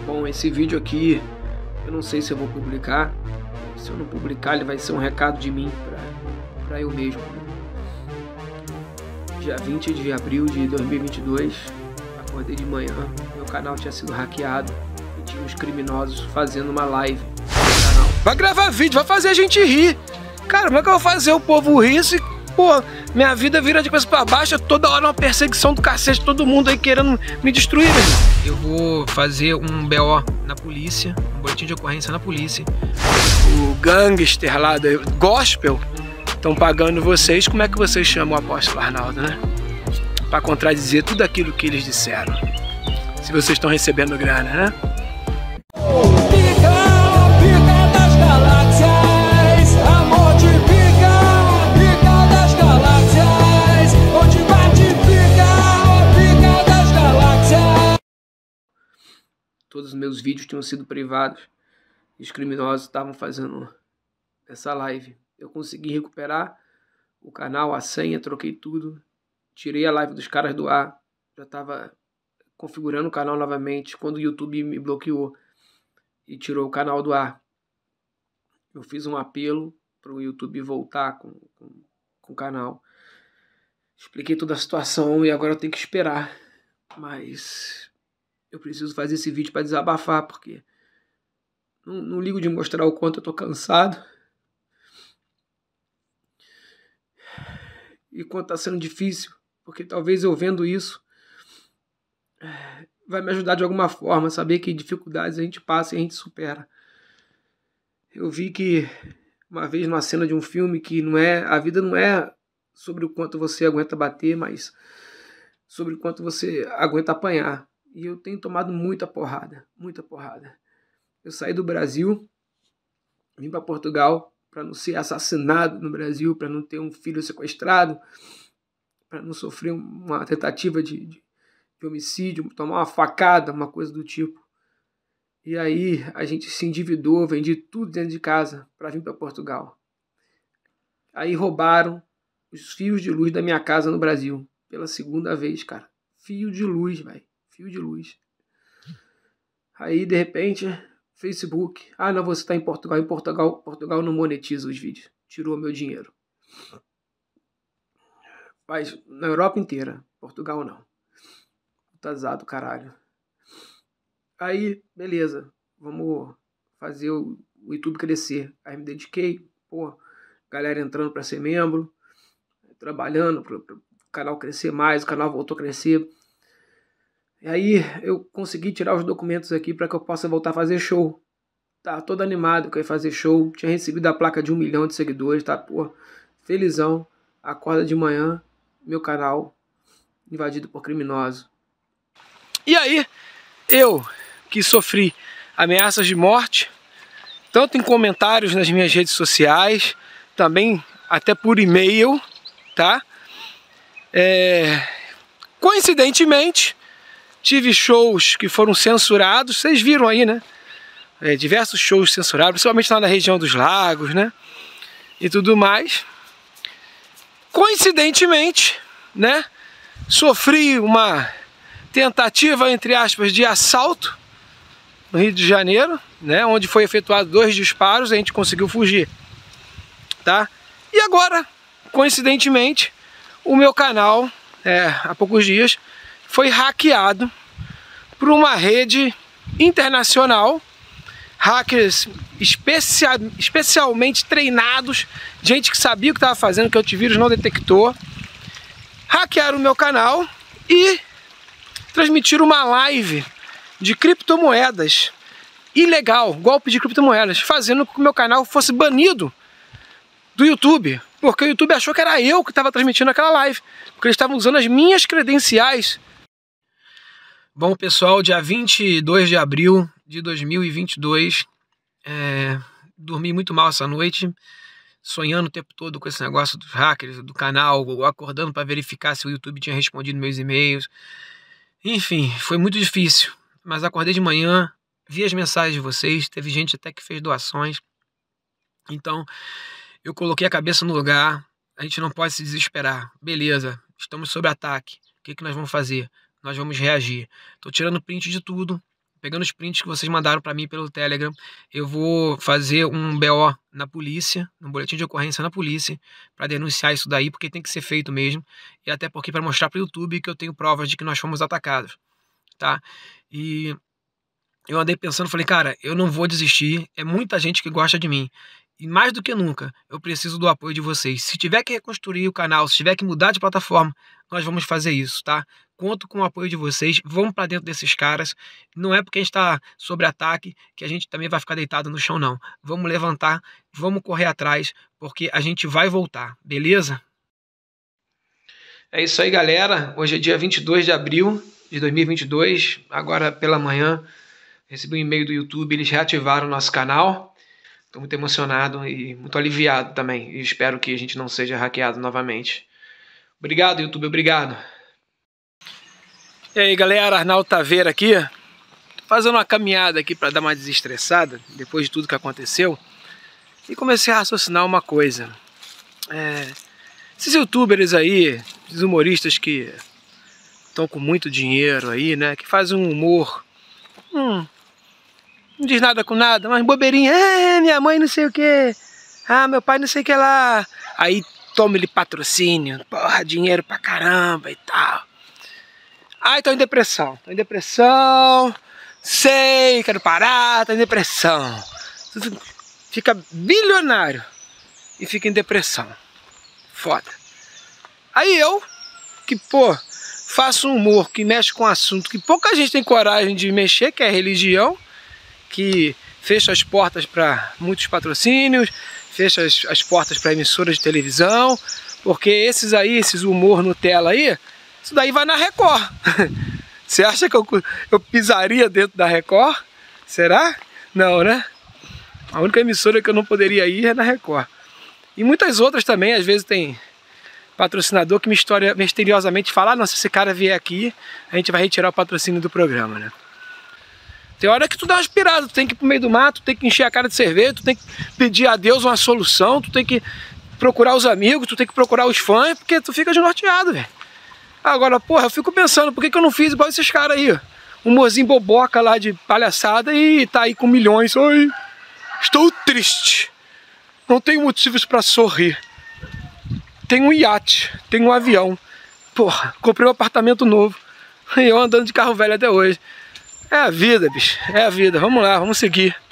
Bom, esse vídeo aqui, eu não sei se eu vou publicar. Se eu não publicar, ele vai ser um recado de mim pra eu mesmo. Dia 20 de abril de 2022, acordei de manhã, meu canal tinha sido hackeado e tinha uns criminosos fazendo uma live no canal. Vai gravar vídeo, vai fazer a gente rir. Cara, como é que eu vou fazer o povo rir se, pô, minha vida vira de coisa pra baixo, toda hora uma perseguição do cacete, todo mundo aí querendo me destruir, meu irmão. Eu vou fazer um BO na polícia, um boletim de ocorrência na polícia. O gangster lá do gospel estão pagando vocês. Como é que vocês chamam o apóstolo Arnaldo, né? Pra contradizer tudo aquilo que eles disseram. Se vocês estão recebendo grana, né? Todos os meus vídeos tinham sido privados e os criminosos estavam fazendo essa live. Eu consegui recuperar o canal, a senha, troquei tudo, tirei a live dos caras do ar, já estava configurando o canal novamente quando o YouTube me bloqueou e tirou o canal do ar. Eu fiz um apelo para o YouTube voltar com o canal. Expliquei toda a situação e agora eu tenho que esperar, mas eu preciso fazer esse vídeo para desabafar, porque não ligo de mostrar o quanto eu tô cansado e quanto tá sendo difícil, porque talvez eu vendo isso vai me ajudar de alguma forma, saber que dificuldades a gente passa e a gente supera. Eu vi que uma vez numa cena de um filme que a vida não é sobre o quanto você aguenta bater, mas sobre o quanto você aguenta apanhar. E eu tenho tomado muita porrada, muita porrada. Eu saí do Brasil, vim para Portugal para não ser assassinado no Brasil, para não ter um filho sequestrado, para não sofrer uma tentativa de homicídio, tomar uma facada, uma coisa do tipo. E aí a gente se endividou, vendi tudo dentro de casa para vir para Portugal. Aí roubaram os fios de luz da minha casa no Brasil, pela segunda vez, cara. Fio de luz, velho. Fio de luz. Aí, de repente, Facebook. Ah, não, você está em Portugal. Em Portugal não monetiza os vídeos. Tirou meu dinheiro. Mas na Europa inteira. Portugal não. Putazado, caralho. Aí, beleza. Vamos fazer o YouTube crescer. Aí me dediquei. Pô, galera entrando para ser membro. Trabalhando para o canal crescer mais. O canal voltou a crescer. E aí eu consegui tirar os documentos aqui para que eu possa voltar a fazer show. Tá todo animado que eu ia fazer show. Tinha recebido a placa de 1 milhão de seguidores, tá? Pô, felizão. Acorda de manhã, meu canal invadido por criminosos. E aí, eu que sofri ameaças de morte, tanto em comentários nas minhas redes sociais, também até por e-mail, tá? Coincidentemente, tive shows que foram censurados, vocês viram aí, né? Diversos shows censurados, principalmente lá na região dos lagos, né? E tudo mais. Coincidentemente, né? Sofri uma tentativa, entre aspas, de assalto no Rio de Janeiro, né? Onde foi efetuado 2 disparos, a gente conseguiu fugir, tá? E agora, coincidentemente, o meu canal, há poucos dias, foi hackeado por uma rede internacional, hackers especialmente treinados, gente que sabia o que estava fazendo, que o antivírus não detectou. Hackearam o meu canal e transmitiram uma live de criptomoedas ilegal, golpe de criptomoedas, fazendo com que o meu canal fosse banido do YouTube, porque o YouTube achou que era eu que estava transmitindo aquela live, porque eles estavam usando as minhas credenciais. Bom, pessoal, dia 22 de abril de 2022, dormi muito mal essa noite, sonhando o tempo todo com esse negócio dos hackers, do canal, acordando para verificar se o YouTube tinha respondido meus e-mails. Enfim, foi muito difícil, mas acordei de manhã, vi as mensagens de vocês, teve gente até que fez doações, então eu coloquei a cabeça no lugar. A gente não pode se desesperar. Beleza, estamos sob ataque. O que nós vamos fazer? Nós vamos reagir. Estou tirando print de tudo. pegando os prints que vocês mandaram para mim pelo Telegram, eu vou fazer um BO na polícia, um boletim de ocorrência na polícia, para denunciar isso daí, porque tem que ser feito mesmo, e até porque para mostrar para o YouTube que eu tenho provas de que nós fomos atacados, tá? E eu andei pensando, falei, cara, eu não vou desistir, é muita gente que gosta de mim, e mais do que nunca, eu preciso do apoio de vocês. Se tiver que reconstruir o canal, se tiver que mudar de plataforma, nós vamos fazer isso, tá? Conto com o apoio de vocês, vamos para dentro desses caras. Não é porque a gente está sob ataque que a gente também vai ficar deitado no chão, não. Vamos levantar, vamos correr atrás, porque a gente vai voltar, beleza? É isso aí, galera. Hoje é dia 22 de abril de 2022. Agora pela manhã, recebi um e-mail do YouTube, eles reativaram o nosso canal. Estou muito emocionado e muito aliviado também. E espero que a gente não seja hackeado novamente. Obrigado, YouTube, obrigado. E aí, galera, Arnaldo Taveira aqui. Tô fazendo uma caminhada aqui para dar uma desestressada, depois de tudo que aconteceu. E comecei a raciocinar uma coisa. Esses youtubers aí, esses humoristas que estão com muito dinheiro aí, né? Que fazem um humor... Não diz nada com nada, mas bobeirinha, minha mãe não sei o que, meu pai não sei o que lá. Aí toma-lhe patrocínio, porra, dinheiro pra caramba e tal. Ai, tô em depressão, sei, quero parar, tô em depressão. Fica bilionário e fica em depressão, foda. Aí eu, que pô, faço um humor que mexe com um assunto que pouca gente tem coragem de mexer, que é religião, que fecha as portas para muitos patrocínios, fecha as portas para emissoras de televisão, porque esses humor Nutella aí, isso daí vai na Record. Você acha que eu pisaria dentro da Record? Será? Não, né? A única emissora que eu não poderia ir é na Record. E muitas outras também, às vezes tem patrocinador que misteriosamente fala, não, se esse cara vier aqui, a gente vai retirar o patrocínio do programa, né? Tem hora que tu dá uma aspirada, tu tem que ir pro meio do mato, tu tem que encher a cara de cerveja, tu tem que pedir a Deus uma solução, tu tem que procurar os amigos, tu tem que procurar os fãs, porque tu fica desnorteado, velho. Agora, porra, eu fico pensando, por que eu não fiz igual esses caras aí? Um humorzinho boboca lá de palhaçada e tá aí com milhões. Oi, estou triste. Não tenho motivos pra sorrir. Tenho um iate, tenho um avião. Porra, comprei um apartamento novo. E eu andando de carro velho até hoje. É a vida, bicho. É a vida. Vamos lá, vamos seguir.